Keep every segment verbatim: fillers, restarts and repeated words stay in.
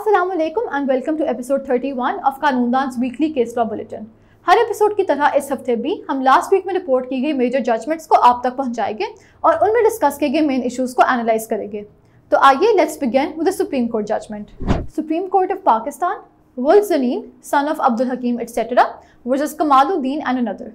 अस्सलाम वालेकुम and welcome to episode thirty one of Qanoondaans weekly case law bulletin. हर episode की तरह इस हफ्ते भी हम लास्ट वीक में रिपोर्ट की गई मेजर जजमेंट्स को आप तक पहुंचाएंगे और उनमें डिस्कस किए गए मेन इश्यूज को एनालाइज करेंगे। तो आइए let's begin with the supreme court judgment. Supreme court of Pakistan वुल्द Zaneen son of Abdul Hakeem etcetera versus Kamaluddin and another.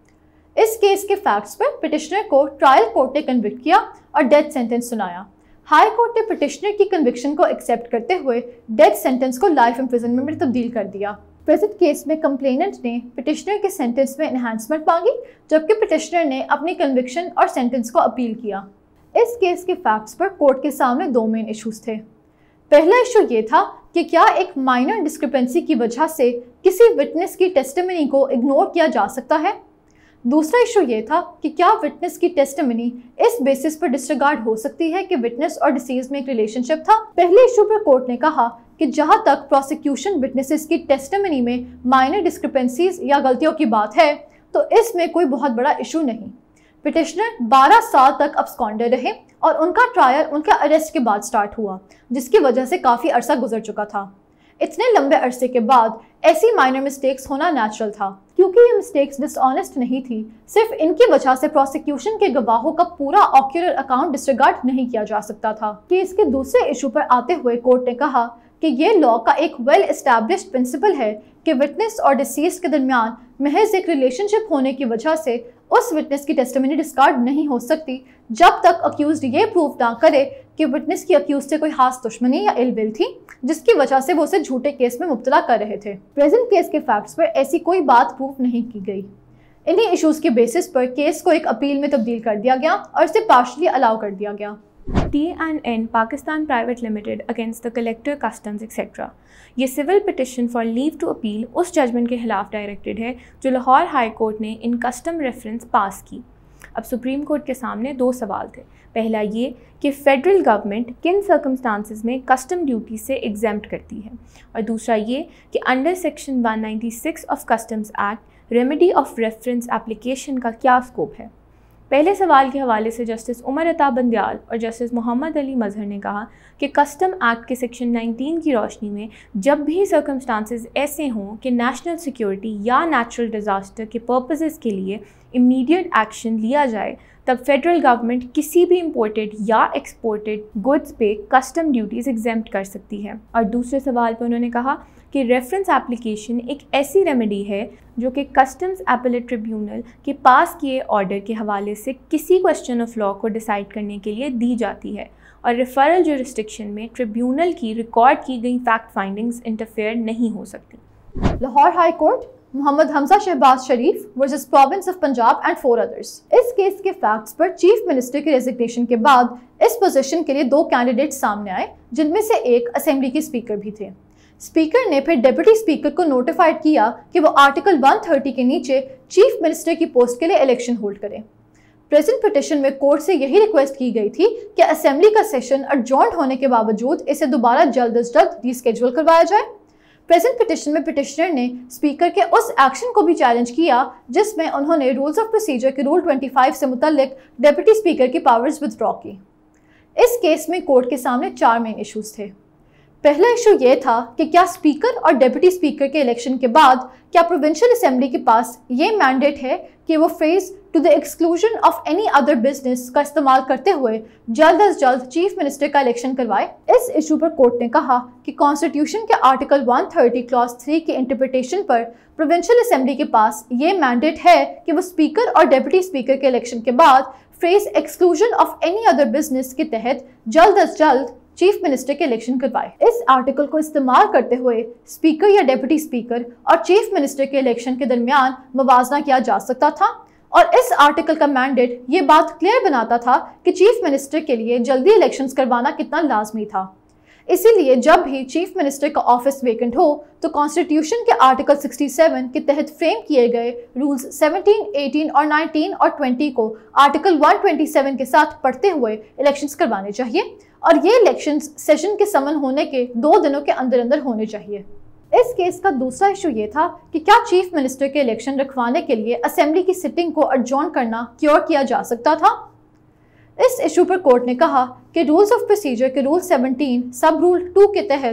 इस केस के फैक्ट्स पर पिटिशनर को ट्रायल कोर्ट ने कन्विक्ट किया और डेथ सेंटेंस सुनाया। हाई कोर्ट ने पिटिशनर की कन्विक्शन को एक्सेप्ट करते हुए डेथ सेंटेंस को लाइफ इम्प्रिजनमेंट में तब्दील कर दिया। प्रेजेंट केस में कंप्लेनेंट ने पिटिशनर के सेंटेंस में एनहांसमेंट मांगी, जबकि पिटिशनर ने अपनी कन्विक्शन और सेंटेंस को अपील किया। इस केस के फैक्ट्स पर कोर्ट के सामने दो मेन इश्यूज थे। पहला इशू ये था कि क्या एक माइनर डिस्क्रिपेंसी की वजह से किसी विटनेस की टेस्टिमनी को इग्नोर किया जा सकता है। दूसरा इशू ये था कि क्या विटनेस की टेस्टिमनी इस बेसिस पर डिसरिगार्ड हो सकती है कि विटनेस और डिसीज में एक रिलेशनशिप था। पहले इशू पर कोर्ट ने कहा कि जहां तक प्रोसिक्यूशन विटनेसेस की टेस्टिमनी में माइनर डिस्क्रिपेंसीज या गलतियों की बात है तो इसमें कोई बहुत बड़ा इशू नहीं। पिटिशनर बारह साल तक अब्सकॉन्डर रहे और उनका ट्रायल उनके अरेस्ट के बाद स्टार्ट हुआ, जिसकी वजह से काफ़ी अरसा गुजर चुका था। इतने लंबे अरसे के बाद ऐसी माइनर मिस्टेक्स होना नेचुरल था, क्योंकि ये मिस्टेक्स डिसऑनेस्ट नहीं थी। सिर्फ इनकी वजह से प्रोसिक्यूशन के गवाहों का पूरा ऑक्यूलर अकाउंट डिसरिगार्ड नहीं किया जा सकता था। केस के दूसरे इशू पर आते हुए कोर्ट ने कहा कि ये लॉ का एक वेल एस्टैब्लिश्ड प्रिंसिपल है कि विटनेस और डिसीज के दरमियान महज एक रिलेशनशिप होने की वजह से उस विटनेस की टेस्टिमनी डिस्कार्ड नहीं हो सकती जब तक अक्यूज्ड ये प्रूव ना करे कि विटनेस की अक्यूज से कोई खास दुश्मनी या इल विल थी, जिसकी वजह से वो उसे झूठे केस में मुब्तला कर रहे थे। प्रेजेंट केस के फैक्ट्स पर ऐसी कोई बात प्रूव नहीं की गई। इन्हीं इश्यूज के बेसिस पर केस को एक अपील में तब्दील कर दिया गया और इसे पार्शली अलाउ कर दिया गया। T and N Pakistan private limited against the collector customs etcetera. ये civil petition for leave to appeal उस जजमेंट के खिलाफ डायरेक्टेड है जो लाहौर हाई कोर्ट ने इन कस्टम रेफरेंस पास की। अब सुप्रीम कोर्ट के सामने दो सवाल थे। पहला ये कि फेडरल गवर्नमेंट किन सर्कमस्टांसिस में कस्टम ड्यूटी से एग्जेम्प्ट करती है, और दूसरा ये कि under section one ninety six of customs act remedy of reference application का क्या स्कोप है। पहले सवाल के हवाले से जस्टिस उमर अता बंदयाल और जस्टिस मोहम्मद अली मजहर ने कहा कि कस्टम एक्ट के सेक्शन नाइनटीन की रोशनी में जब भी सर्कमस्टांसेस ऐसे हों कि नेशनल सिक्योरिटी या नेचुरल डिज़ास्टर के पर्पसेस के लिए इमीडिएट एक्शन लिया जाए, तब फेडरल गवर्नमेंट किसी भी इंपोर्टेड या एक्सपोर्टेड गुड्स पे कस्टम ड्यूटीज़ एग्जेम्प्ट कर सकती है। और दूसरे सवाल पर उन्होंने कहा कि रेफरेंस एप्लीकेशन एक ऐसी रेमेडी है जो कि कस्टम्स एपेलेट ट्रिब्यूनल के पास किए ऑर्डर के हवाले से किसी क्वेश्चन ऑफ लॉ को डिसाइड करने के लिए दी जाती है, और रेफरल जुरिस्डिक्शन में ट्रिब्यूनल की रिकॉर्ड की गई फैक्ट फाइंडिंग्स इंटरफेयर नहीं हो सकती। Lahore high court Mohammad Hamza Shahbaz Sharif versus province of Punjab and four others. इस केस के फैक्ट्स पर चीफ मिनिस्टर की रेजिग्नेशन के बाद इस पोजीशन के लिए दो कैंडिडेट सामने आए, जिनमें से एक असेंबली के स्पीकर भी थे। स्पीकर ने फिर डेप्यूटी स्पीकर को नोटिफाइड किया कि वो आर्टिकल वन थर्टी के नीचे चीफ मिनिस्टर की पोस्ट के लिए इलेक्शन होल्ड करें। प्रेजेंट पिटिशन में कोर्ट से यही रिक्वेस्ट की गई थी कि असेंबली का सेशन एडजॉर्न होने के बावजूद इसे दोबारा जल्द अज जल्द रीस्केड्यूल करवाया जाए। प्रेजेंट पिटिशन में पिटिशनर ने स्पीकर के उस एक्शन को भी चैलेंज किया जिसमें उन्होंने रूल्स ऑफ प्रोसीजर के रूल पच्चीस से मुतल्लिक डेप्यूटी स्पीकर की पावर्स विथड्रॉ की। इस केस में कोर्ट के सामने चार मेन इश्यूज थे। पहला इशू ये था कि क्या स्पीकर और डेप्यूटी स्पीकर के इलेक्शन के बाद क्या प्रोविंशियल असेंबली के पास ये मैंडेट है कि वो phrase to the exclusion of any other business का इस्तेमाल करते हुए जल्द अज जल्द चीफ मिनिस्टर का इलेक्शन करवाए। इस इशू पर कोर्ट ने कहा कि कॉन्स्टिट्यूशन के article one thirty clause three की इंटरप्रिटेशन पर प्रोविंशियल असेंबली के पास ये मैंडेट है कि वो स्पीकर और डेप्यूटी स्पीकर के इलेक्शन के बाद phrase exclusion of any other business के तहत जल्द अज जल्द चीफ मिनिस्टर के इलेक्शन करवाए। इस आर्टिकल को इस्तेमाल करते हुए स्पीकर या डेप्यूटी स्पीकर और चीफ मिनिस्टर के इलेक्शन के दरमियान मवाजना किया जा सकता था, और इस आर्टिकल का मैंडेट ये बात क्लियर बनाता था कि चीफ मिनिस्टर के लिए जल्दी इलेक्शंस करवाना कितना लाजमी था। इसीलिए जब भी चीफ मिनिस्टर का ऑफिस वेकेंट हो तो कॉन्स्टिट्यूशन के आर्टिकल सड़सठ के तहत फ्रेम किए गए रूल्स सत्रह, अठारह और उन्नीस और बीस को आर्टिकल एक सौ सत्ताईस के साथ पढ़ते हुए इलेक्शंस करवाने चाहिए, और ये इलेक्शंस सेशन के समन होने के दो दिनों के अंदर अंदर होने चाहिए। इस केस का दूसरा इशू ये था कि क्या चीफ मिनिस्टर के इलेक्शन रखवाने के लिए असेंबली की सिटिंग को एडजॉर्न करना क्योर किया जा सकता था। इस इशू पर कोर्ट ने कहा कि रूल्स ऑफ प्रोसीजर के रूल सत्रह सब रूल टू के तहत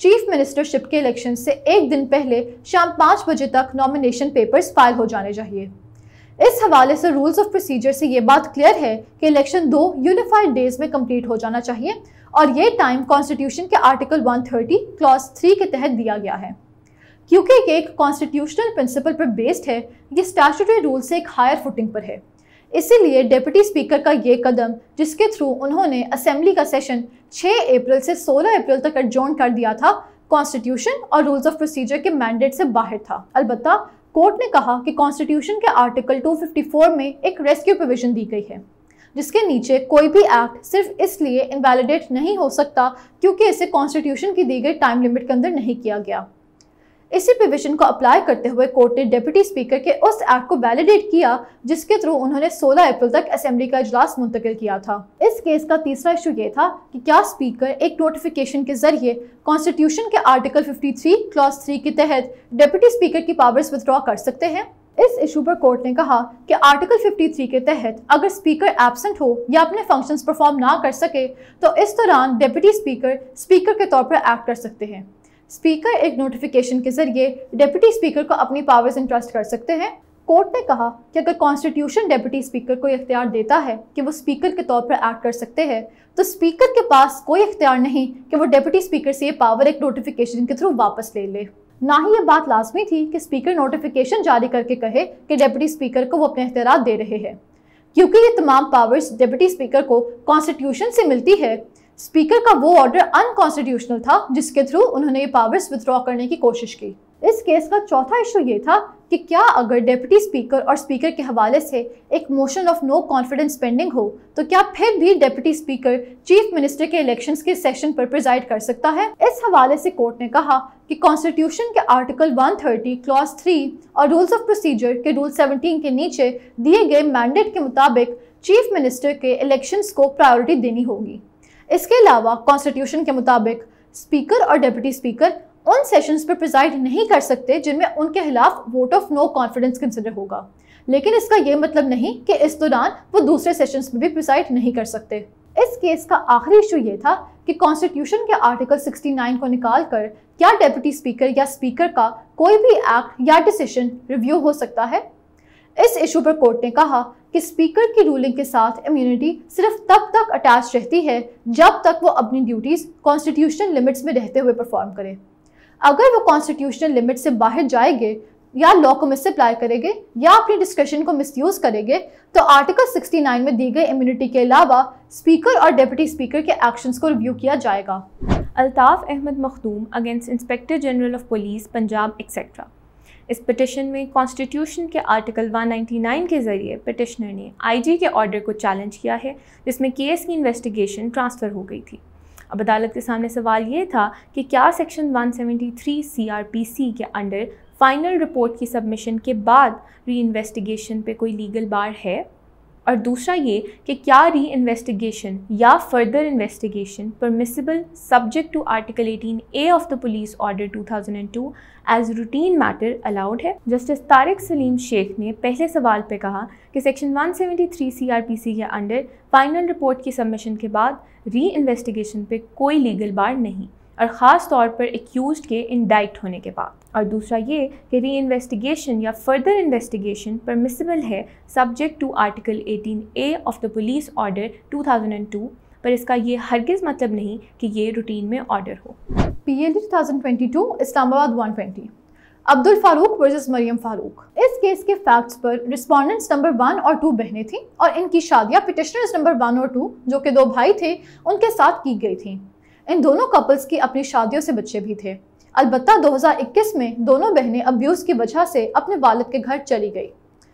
चीफ मिनिस्टरशिप के इलेक्शन से एक दिन पहले शाम पाँच बजे तक नॉमिनेशन पेपर्स फाइल हो जाने चाहिए। इस हवाले से रूल्स ऑफ प्रोसीजर से ये बात क्लियर है कि इलेक्शन दो यूनिफाइड डेज में कंप्लीट हो जाना चाहिए और ये टाइम कॉन्स्टिट्यूशन के आर्टिकल एक सौ तीस क्लॉज थ्री के तहत दिया गया है। क्योंकि ये एक कॉन्स्टिट्यूशनल प्रिंसिपल पर बेस्ड है, ये स्टैट्यूटरी रूल से एक हायर फुटिंग पर है। इसीलिए डिप्टी स्पीकर का ये कदम, जिसके थ्रू उन्होंने असेंबली का सेशन छह अप्रैल से सोलह अप्रैल तक एडजॉर्न कर दिया था, कॉन्स्टिट्यूशन और रूल्स ऑफ प्रोसीजर के मैंडेट से बाहर था। अलबत्ता कोर्ट ने कहा कि कॉन्स्टिट्यूशन के आर्टिकल दो सौ चौवन में एक रेस्क्यू प्रोविजन दी गई है, जिसके नीचे कोई भी एक्ट सिर्फ इसलिए इनवैलिडेट नहीं हो सकता क्योंकि इसे कॉन्स्टिट्यूशन की दी गई टाइम लिमिट के अंदर नहीं किया गया। इसी प्रोविजन को अप्लाई करते हुए कोर्ट ने डिप्टी स्पीकर के उस एक्ट को वैलिडेट किया जिसके थ्रू उन्होंने सोलह अप्रैल तक असेंबली का इजलास मुंतकिल किया था। इस केस का तीसरा इशू ये था कि क्या स्पीकर एक नोटिफिकेशन के जरिए कॉन्स्टिट्यूशन के आर्टिकल तिरेपन क्लॉज थ्री के तहत डिप्टी स्पीकर की पावर्स विथड्रॉ कर सकते हैं। इस इशू पर कोर्ट ने कहा कि आर्टिकल तिरेपन के तहत अगर स्पीकर एब्सेंट हो या अपने फंक्शंस परफॉर्म ना कर सके तो इस दौरान डिप्टी स्पीकर स्पीकर के तौर पर एक्ट कर सकते हैं। स्पीकर एक नोटिफिकेशन के जरिए डिप्टी स्पीकर को अपनी पावर्स इंट्रस्ट कर सकते हैं। कोर्ट ने कहा कि अगर कॉन्स्टिट्यूशन डिप्टी स्पीकर को इख्तियार देता है कि वो स्पीकर के तौर पर एक्ट कर सकते हैं, तो स्पीकर के पास कोई इख्तियार नहीं कि वो डिप्टी स्पीकर से ये पावर एक नोटिफिकेशन के थ्रू वापस ले ले। ना ही ये बात लाजमी थी कि स्पीकर नोटिफिकेशन जारी करके कहे कि डिप्टी स्पीकर को वो अपने इख्तियार दे रहे हैं, क्योंकि ये तमाम पावर्स डिप्टी स्पीकर को कॉन्स्टिट्यूशन से मिलती है। स्पीकर का वो ऑर्डर अनकॉन्स्टिट्यूशनल था जिसके थ्रू उन्होंने ये पावर्स विथड्रॉ करने की कोशिश की। इस केस का चौथा इशू ये था कि क्या अगर डिप्टी स्पीकर और स्पीकर के हवाले से एक motion of no confidence pending हो तो क्या फिर भी डिप्टी स्पीकर चीफ मिनिस्टर के इलेक्शंस के सेशन पर प्रिजाइड कर सकता है। इस हवाले से कोर्ट ने कहा कि कॉन्स्टिट्यूशन के आर्टिकल एक सौ तीस क्लॉज थ्री और रूल्स ऑफ प्रोसीजर के रूल सत्रह के नीचे दिए गए मैंडेट के मुताबिक चीफ मिनिस्टर के इलेक्शंस को प्रायोरिटी देनी होगी। इसके अलावा कॉन्स्टिट्यूशन के मुताबिक स्पीकर और डिप्टी स्पीकर उन सेशंस पर प्रिजाइड नहीं कर सकते जिनमें उनके खिलाफ vote of no confidence consider होगा, लेकिन इसका ये मतलब नहीं कि इस दौरान वो दूसरे सेशंस में भी प्रिजाइड नहीं कर सकते। इस केस का आखिरी इशू ये था कि कॉन्स्टिट्यूशन के आर्टिकल उनहत्तर को निकाल कर क्या डिप्टी स्पीकर या स्पीकर का कोई भी एक्ट या डिसीजन रिव्यू हो सकता है। इस इशू पर कोर्ट ने कहा कि स्पीकर की रूलिंग के साथ इम्यूनिटी सिर्फ तब तक अटैच रहती है जब तक वो अपनी ड्यूटीज कॉन्स्टिट्यूशनल लिमिट्स में रहते हुए परफॉर्म करे। अगर वो कॉन्स्टिट्यूशनल लिमिट से बाहर जाएंगे या लॉ को मिसअप्लाई करेंगे या अपनी डिस्क्रिप्शन को मिसयूज करेंगे तो आर्टिकल उनहत्तर में दी गई इम्यूनिटी के अलावा स्पीकर और डिप्टी स्पीकर के एक्शंस को रिव्यू किया जाएगा। Altaf Ahmed Makhdoom against inspector general of police Punjab etcetera. इस पिटिशन में कॉन्स्टिट्यूशन के आर्टिकल एक सौ निन्यानवे के ज़रिए पिटिशनर ने आईजी के ऑर्डर को चैलेंज किया है जिसमें केस की इन्वेस्टिगेशन ट्रांसफ़र हो गई थी। अब अदालत के सामने सवाल ये था कि क्या सेक्शन एक सौ तिहत्तर सीआरपीसी के अंडर फाइनल रिपोर्ट की सबमिशन के बाद री इन्वेस्टिगेशन पे कोई लीगल बार है, और दूसरा ये कि क्या री इन्वेस्टिगेशन या further investigation permissible subject to article eighteen A of the police order two thousand two as routine matter allowed है। जस्टिस तारिक सलीम शेख ने पहले सवाल पे कहा कि सेक्शन एक सौ तिहत्तर सीआरपीसी के अंडर फाइनल रिपोर्ट की सबमिशन के बाद री इन्वेस्टिगेशन पे कोई लीगल बार नहीं, और ख़ास तौर पर एक्यूज्ड के इंडाइट होने के बाद। और दूसरा ये कि री इन्वेस्टिगेशन या फर्दर इन्वेस्टिगेशन परमिसिबल है subject to article eighteen A of the police order two thousand two, पर इसका ये हरगिज़ मतलब नहीं कि ये रूटीन में ऑर्डर हो। PLD two thousand twenty two Islamabad एक सौ बीस अब्दुल फारूक वर्सेस मरियम फारूक। इस केस के फैक्ट्स पर रिस्पोंडेंट्स नंबर वन और टू बहनें थीं और इनकी शादियां पिटिशनर्स नंबर वन और टू जो कि दो भाई थे उनके साथ की गई थीं। इन दोनों कपल्स की अपनी शादियों से बच्चे भी थे। अलबत्ता दो हज़ार इक्कीस में दोनों बहनें अब्यूज की वजह से अपने वालिद के घर चली गई।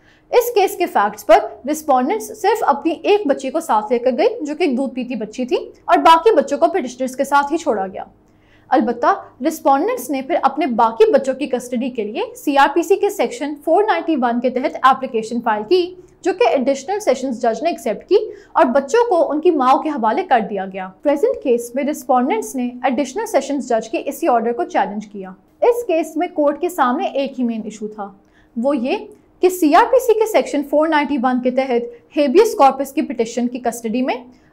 इस केस के फैक्ट्स पर रिस्पोंडेंट्स सिर्फ अपनी एक बच्ची को साथ लेकर गई जो कि एक दूध पीती बच्ची थी और बाकी बच्चों को पिटिशनर्स के साथ ही छोड़ा गया। अलबत्ता रिस्पोंडेंट्स ने फिर अपने बाकी बच्चों की कस्टडी के लिए सीआरपीसी के सेक्शन चार सौ इक्यानवे के तहत एप्लीकेशन फाइल की जो कि एडिशनल सेशंस जज ने एक्सेप्ट की और बच्चों को उनकी माओ के हवाले कर दिया गया। प्रेजेंट केस में रिस्पोंडेंट्स ने एडिशनल सेशंस जज के इसी ऑर्डर को चैलेंज किया। इस केस में कोर्ट के सामने एक ही मेन इशू था, वो ये कि सीआरपीसी के सेक्शन चार सौ इक्यानवे के तहत हेबियस कॉर्पस की पिटिशन की कस्टडी में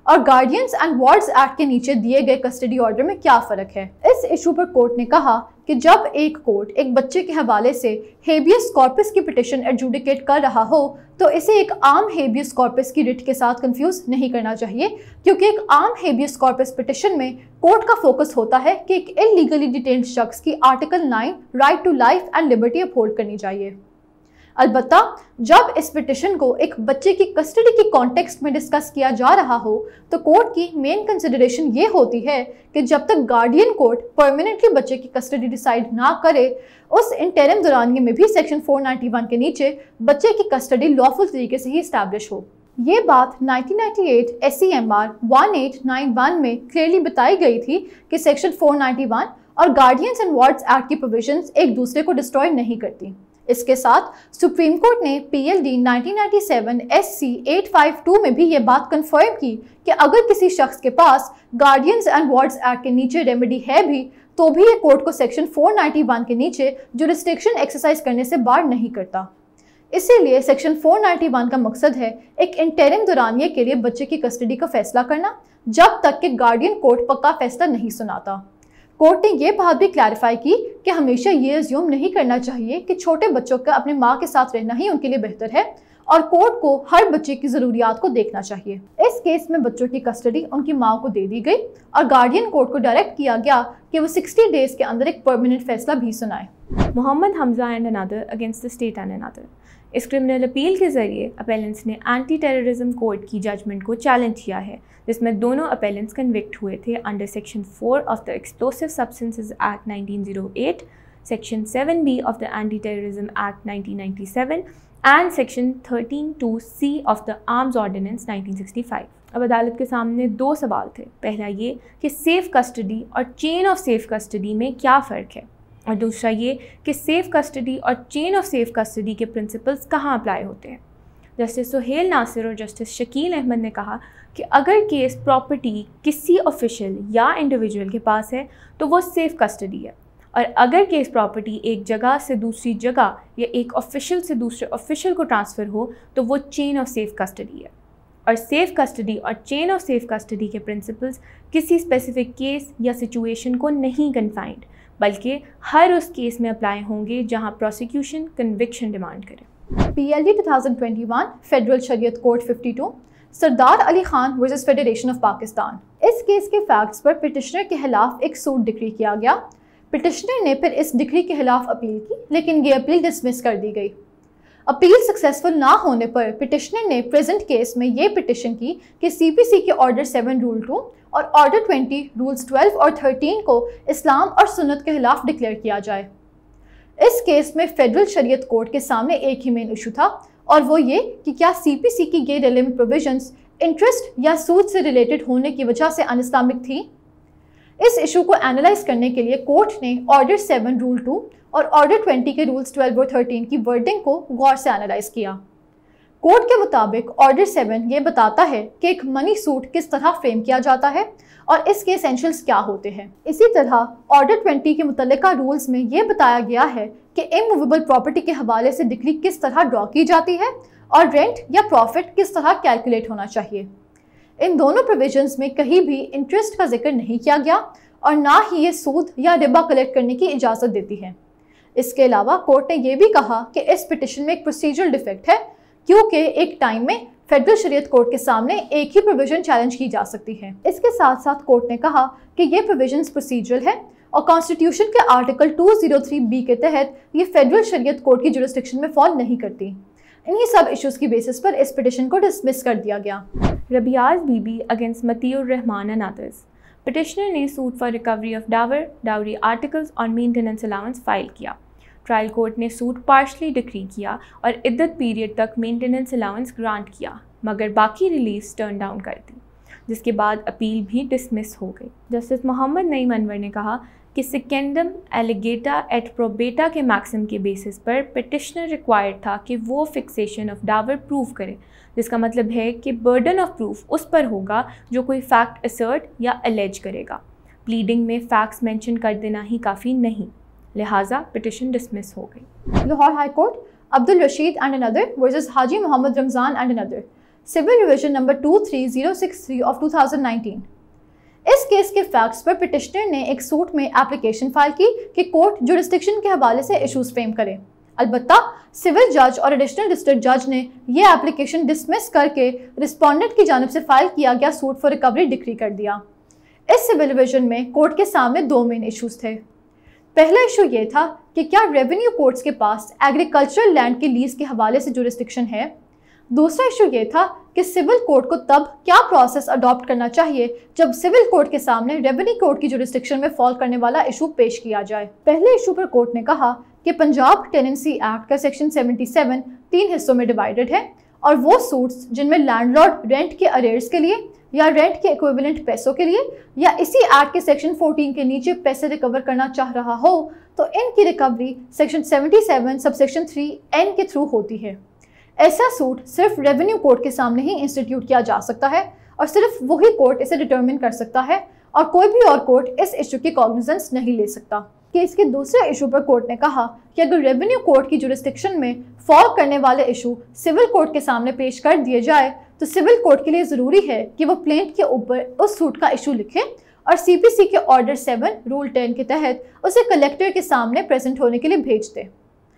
और गार्डियंस एंड वार्ड्स एक्ट के नीचे दिए गए कस्टडी ऑर्डर में क्या फ़र्क है। इस इशू पर कोर्ट ने कहा कि जब एक कोर्ट एक बच्चे के हवाले से हेबियस कॉर्पस की पिटिशन एडजुडिकेट कर रहा हो तो इसे एक आम हेबियस कॉर्पस की रिट के साथ कंफ्यूज नहीं करना चाहिए, क्योंकि एक आम हेबियस कॉर्पस पिटिशन में कोर्ट का फोकस होता है कि एक इलीगली डिटेन्ड शख्स की article nine right to life and liberty uphold करनी चाहिए। अलबत्ता जब इस पिटिशन को एक बच्चे की कस्टडी की कॉन्टेक्स्ट में डिस्कस किया जा रहा हो तो कोर्ट की मेन कंसिडरेशन ये होती है कि जब तक गार्डियन कोर्ट परमानेंटली बच्चे की कस्टडी डिसाइड ना करे, उस इंटरिम दौरानिये में भी सेक्शन फोर नाइंटी वन के नीचे बच्चे की कस्टडी लॉफुल तरीके से ही इस्टेब्लिश हो। ये बात nineteen ninety eight S C M R one eight nine one में क्लियरली बताई गई थी कि सेक्शन फोर नाइंटी वन और गार्डियंस एंड वार्ड्स एक्ट की प्रोविजंस एक दूसरे को डिस्ट्रॉय नहीं करती। इसके साथ सुप्रीम कोर्ट ने P L D nineteen ninety seven S C eight five two में भी ये बात कंफर्म की कि अगर किसी शख्स के पास गार्डियंस एंड वार्ड्स एक्ट के नीचे रेमेडी है भी तो भी ये कोर्ट को सेक्शन फोर नाइंटी वन के नीचे जुरिस्डिक्शन एक्सरसाइज करने से बार नहीं करता। इसीलिए सेक्शन फोर नाइंटी वन का मकसद है एक इंटरिम दौरानिये के लिए बच्चे की कस्टडी का फैसला करना जब तक कि गार्डियन कोर्ट पक्का फैसला नहीं सुनाता। कोर्ट ने यह बात भी क्लैरिफाई की कि हमेशा ये अज्यूम नहीं करना चाहिए कि छोटे बच्चों का अपने माँ के साथ रहना ही उनके लिए बेहतर है और कोर्ट को हर बच्चे की ज़रूरियात को देखना चाहिए। इस केस में बच्चों की कस्टडी उनकी माँ को दे दी गई और गार्डियन कोर्ट को डायरेक्ट किया गया कि वो साठ डेज के अंदर एक परमानेंट फैसला भी सुनाए। Mohammad Hamza and another against the state and another. इस क्रिमिनल अपील के जरिए अपेलेंट्स ने एंटी टेररिज्म कोड की जजमेंट को चैलेंज किया है, जिसमें दोनों अपेलेंट्स कन्विक्ट हुए थे under section four of the explosive substances act nineteen o eight, section seven B of the anti terrorism act nineteen ninety seven and section thirteen two c of the arms ordinance nineteen sixty five. अब अदालत के सामने दो सवाल थे। पहला ये कि सेफ कस्टडी और चेन ऑफ सेफ कस्टडी में क्या फ़र्क है, और दूसरा ये कि सेफ कस्टडी और चेन ऑफ सेफ कस्टडी के प्रिंसिपल्स कहाँ अप्लाई होते हैं। जस्टिस सुहेल नासिर और जस्टिस शकील अहमद ने कहा कि अगर केस प्रॉपर्टी किसी ऑफिशियल या इंडिविजुअल के पास है तो वो सेफ कस्टडी है, और अगर केस प्रॉपर्टी एक जगह से दूसरी जगह या एक ऑफिशियल से दूसरे ऑफिशियल को ट्रांसफ़र हो तो वो चेन ऑफ सेफ कस्टडी है। और सेफ कस्टडी और चेन ऑफ सेफ कस्टडी के प्रिंसिपल्स किसी स्पेसिफिक केस या सिचुएशन को नहीं कन्फाइंड, बल्कि हर उस केस में अप्लाई होंगे जहां प्रोसिक्यूशन कन्विक्शन डिमांड करे। P L D two thousand twenty one federal Shariat code fifty two Sardar Ali Khan versus federation of Pakistan. इस केस के फैक्ट्स पर पिटिशनर के खिलाफ एक सूट डिक्री किया गया। पिटिशनर ने फिर इस डिक्री के खिलाफ अपील की, लेकिन ये अपील डिसमिस कर दी गई। अपील सक्सेसफुल ना होने पर पिटिशनर ने प्रेजेंट केस में ये पिटिशन की कि सी पी सी के ऑर्डर सेवन रूल टू और ऑर्डर ट्वेंटी रूल्स ट्वेल्व और थर्टीन को इस्लाम और सुन्नत के खिलाफ डिक्लेयर किया जाए। इस केस में फेडरल शरीयत कोर्ट के सामने एक ही मेन इशू था, और वो ये कि क्या सी पी सी की ये रेलेवेंट प्रोविजंस इंटरेस्ट या सूद से रिलेटेड होने की वजह से अन इस्लामिक थी। इस इशू को एनालाइज करने के लिए कोर्ट ने ऑर्डर सेवन रूल टू और ऑर्डर ट्वेंटी के रूल्स ट्वेल्व और थर्टीन की वर्डिंग को गौर से एनालाइज किया। कोर्ट के मुताबिक ऑर्डर सेवन ये बताता है कि एक मनी सूट किस तरह फ्रेम किया जाता है और इसके एसेंशियल्स क्या होते हैं। इसी तरह ऑर्डर ट्वेंटी के मुतल्लिका रूल्स में ये बताया गया है कि इमूवेबल प्रॉपर्टी के हवाले से डिक्री किस तरह ड्रॉ की जाती है और रेंट या प्रॉफिट किस तरह कैलकुलेट होना चाहिए। इन दोनों प्रोविजंस में कहीं भी इंटरेस्ट का जिक्र नहीं किया गया और ना ही ये सूद या रिबा कलेक्ट करने की इजाज़त देती है। इसके अलावा कोर्ट ने यह भी कहा कि इस पिटिशन में एक प्रोसीजरल डिफेक्ट है, क्योंकि एक टाइम में फेडरल शरीयत कोर्ट के सामने एक ही प्रोविजन चैलेंज की जा सकती है। इसके साथ साथ कोर्ट ने कहा कि ये प्रोविजंस प्रोसीजरल है और कॉन्स्टिट्यूशन के article two zero three B के तहत ये फेडरल शरीयत कोर्ट की जुरिस्डिक्शन में फॉल नहीं करती। इन्हीं सब इश्यूज की बेसिस पर इस पिटिशन को डिसमिस कर दिया गया। Rabiaz Bibi against Matiur Rehman and others. Petitioner ने suit for recovery of dower, dowry articles और मेंटेनेंस अलाउंस फाइल किया। ट्रायल कोर्ट ने सूट पार्शली डिक्री किया और इद्दत पीरियड तक मेंटेनेंस अलाउंस ग्रांट किया, मगर बाकी रिलीज टर्न डाउन कर दी, जिसके बाद अपील भी डिसमिस हो गई। जस्टिस मोहम्मद नईम अनवर ने कहा कि सिकेंडम एलिगेटा एट प्रोबेटा के मैक्सिम के बेसिस पर पिटिशनर रिक्वायर्ड था कि वो फिक्सेशन ऑफ डावर प्रूव करे, जिसका मतलब है कि बर्डन ऑफ प्रूफ उस पर होगा जो कोई फैक्ट असर्ट या अलेज करेगा। प्लीडिंग में फैक्ट्स मेंशन कर देना ही काफ़ी नहीं, लिहाजा पिटिशन डिसमिस हो गई। Lahore high court Abdul Rashid and another versus Haji Mohammad Ramzan and another. Civil revision number two three zero six three of two thousand nineteen. इस केस के फैक्ट्स पर पिटिशनर ने एक सूट में एप्लीकेशन फाइल की कि कोर्ट जुरिस्डिक्शन के हवाले से इश्यूज फ्रेम करे। अलबत्ता सिविल जज और एडिशनल डिस्ट्रिक्ट जज ने यह एप्लीकेशन डिसमिस करके रिस्पोंडेंट की जानिब से फाइल किया गया सूट फॉर रिकवरी डिक्री कर दिया। इस सिविल रिवीजन में कोर्ट के सामने दो मेन इश्यूज थे। पहला इशू ये था कि क्या रेवेन्यू कोर्ट्स के पास एग्रीकल्चरल लैंड के लीज के हवाले से जुरिस्डिक्शन है। दूसरा इशू ये था कि सिविल कोर्ट को तब क्या प्रोसेस अडॉप्ट करना चाहिए जब सिविल कोर्ट के सामने रेवेन्यू कोर्ट की जुरिस्डिक्शन में फॉल करने वाला इशू पेश किया जाए। पहले इशू पर कोर्ट ने कहा कि पंजाब टेनेंसी एक्ट का सेक्शन सतहत्तर तीन हिस्सों में डिवाइडेड है और वो सूट्स जिनमें लैंडलॉर्ड रेंट के अरेयर्स के लिए या रेंट के इक्विवेलेंट पैसों के लिए या इसी एक्ट के सेक्शन चौदह के नीचे पैसे रिकवर करना चाह रहा हो तो इनकी रिकवरी सेक्शन सतहत्तर सबसेक्शन थ्री एन के थ्रू होती है। ऐसा सूट सिर्फ रेवेन्यू कोर्ट के सामने ही इंस्टीट्यूट किया जा सकता है और सिर्फ वही कोर्ट इसे डिटरमिन कर सकता है और कोई भी और कोर्ट इस इशू की कॉग्निजेंस नहीं ले सकता। केस के दूसरे इशू पर कोर्ट ने कहा कि अगर रेवेन्यू कोर्ट की जुरिस्डिक्शन में फॉल करने वाले इशू सिविल कोर्ट के सामने पेश कर दिए जाए तो सिविल कोर्ट के लिए ज़रूरी है कि वो प्लेंट के ऊपर उस सूट का इशू लिखे और सीपीसी के ऑर्डर सेवन रूल टेन के तहत उसे कलेक्टर के सामने प्रेजेंट होने के लिए भेज दे।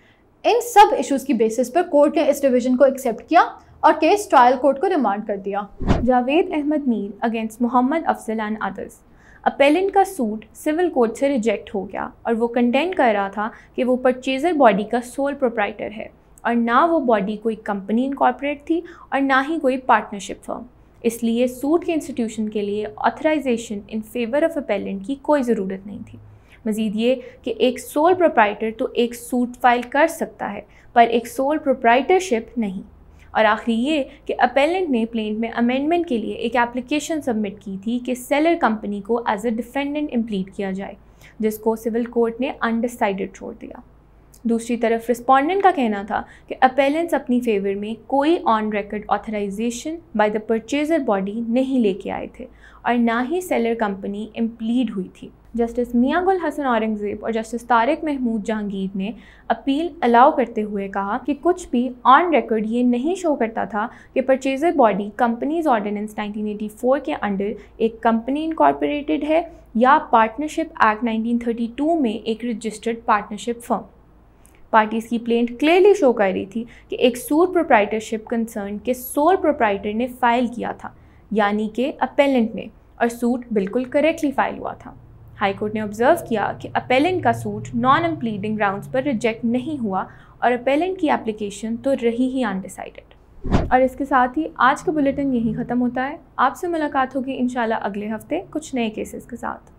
इन सब इश्यूज की बेसिस पर कोर्ट ने इस डिवीजन को एक्सेप्ट किया और केस ट्रायल कोर्ट को रिमांड कर दिया। Javed Ahmed Mir against Mohammad Afzal and others. Appellant का सूट सिविल कोर्ट से रिजेक्ट हो गया और वो कंटेंट कर रहा था कि वो परचेजर बॉडी का सोल प्रोप्राइटर है और ना वो बॉडी कोई कंपनी इनकॉर्पोरेट थी और ना ही कोई पार्टनरशिप फर्म। इसलिए सूट के इंस्टीट्यूशन के लिए authorization in favour of appellant की कोई ज़रूरत नहीं थी। मज़ीद ये कि एक सोल प्रोप्राइटर तो एक सूट फाइल कर सकता है पर एक सोल प्रोप्राइटरशिप नहीं। और आखिरी ये कि अपेलेंट ने प्लेंट में अमेंडमेंट के लिए एक एप्लीकेशन सबमिट की थी कि सेलर कंपनी को एज अ डिफेंडेंट इम्प्लीड किया जाए, जिसको सिविल कोर्ट ने अनडिसाइडेड छोड़ दिया। दूसरी तरफ रिस्पोंडेंट का कहना था कि अपेलेंट्स अपनी फेवर में कोई on record authorization by the purchaser body नहीं लेके आए थे और ना ही सेलर कंपनी इम्प्लीड हुई थी। जस्टिस मियां गुल हसन औरंगज़ेब और जस्टिस तारिक महमूद जहांगीर ने अपील अलाउ करते हुए कहा कि कुछ भी ऑन रिकॉर्ड ये नहीं शो करता था कि purchaser body companies ordinance nineteen eighty four के अंडर एक कंपनी इनकॉर्पोरेटेड है या partnership act nineteen thirty two में एक रजिस्टर्ड पार्टनरशिप फर्म। पार्टीज़ की प्लेंट क्लियरली शो कर रही थी कि एक सूट प्रोप्राइटरशिप कंसर्न के सोल प्रोप्राइटर ने फाइल किया था, यानी कि अपेलेंट ने, और सूट बिल्कुल करेक्टली फाइल हुआ था। हाई कोर्ट ने ऑब्जर्व किया कि अपेलेंट का सूट नॉन इम्प्लीडिंग ग्राउंड्स पर रिजेक्ट नहीं हुआ और अपेलेंट की एप्लीकेशन तो रही ही अनडिसाइडेड। और इसके साथ ही आज का बुलेटिन यहीं ख़त्म होता है। आपसे मुलाकात होगी इंशाल्लाह अगले हफ्ते कुछ नए केसेस के साथ।